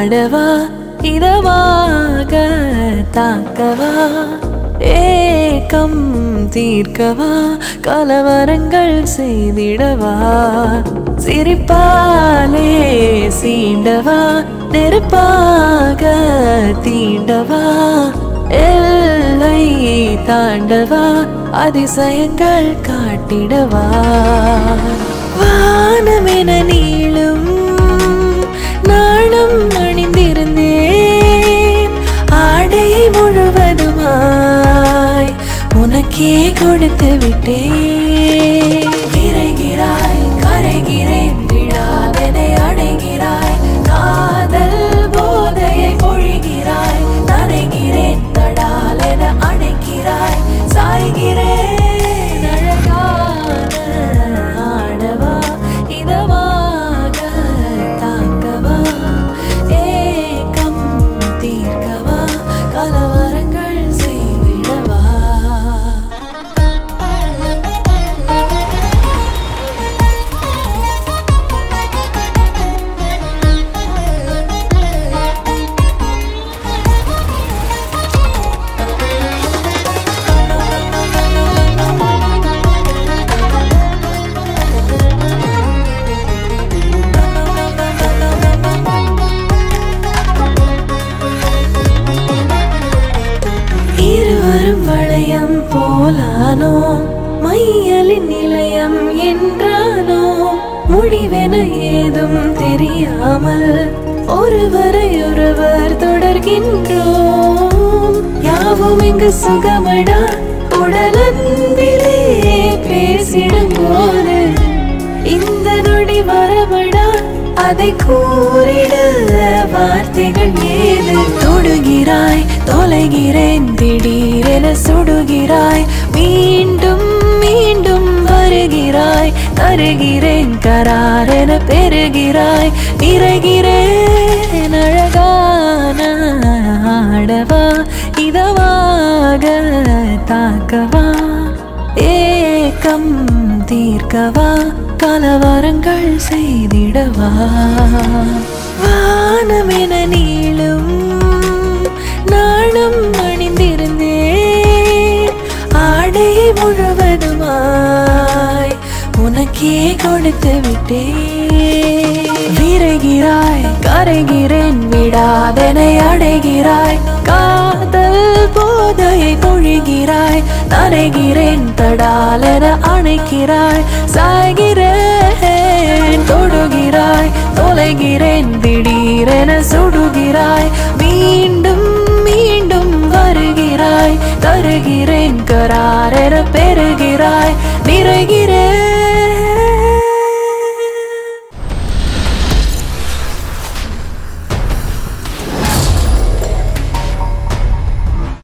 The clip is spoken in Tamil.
ஆடவா இதமாக தாக்கவா ஏக்கம் தீர்க்கவா கலவரங்கள் செய்திடவா சிரிப்பாலே சீண்டவா நெருப்பாக தீண்டவா எல்லை தாண்டவா அதிசயங்கள் காட்டிடவா வானமென நீளும் நாணம் அணிந்திருந்தேன் ஆடையை முழுவதுமாய் உனக்கே கொடுத்து விட்டேன் விரைகிறாய் கரைகிறேன் விடாதனை அடைகிறாய் காதல் போதையை பொழிகிறாய் நனைகிறேன் தடாலென அணைக்கிறாய் சாய்கிறேன் அழகான ஆடவா இதமாக தாக்கவா ஏக்கம் தீர்க்கவா கலவரங்கள் செய்திடவா இருவரும் வளையம் போலானோ மையலின் நிலையம் என்றானோ முடிவென ஏதும் தெரியாமல் ஒருவரை ஒருவர் தொடர்கின்றோம் யாவும் இங்கு சுகமடா உடலன்பிலே பேசிடும் போது இந்த நொடி வரமடா அதை கூறிட வார்த்தைகள் ஏது தொடுகிறாய் தொலைகிறேன் திடீரென சுடுகிறாய் மீண்டும் மீண்டும் வருகிறாய் தருகிறேன் கராரென பெறுகிறாய் நிறைகிறேன் அழகான ஆடவா இதமாக தாக்கவா ஏக்கம் தீர்க்கவா கலவரங்கள் செய்திடவா வானமென நீளும் நாணம் அணிந்திருந்தேன் ஆடையை முழுவதுமாய் உனக்கே கொடுத்து விட்டேன் விரைகிறாய் கரைகிறேன் விடாதனை அடைகிறாய் காதல் போதையை பொழிகிறாய் நனைகிறேன் தடாலென அணைக்கிறாய் சாய்கிறேன் தொடுகிறாய் தொலைகிறேன் திடீரென சுடுகிறாய் மீண்டும் மீண்டும் வருகிறாய் தருகிறேன் கராரென பெறு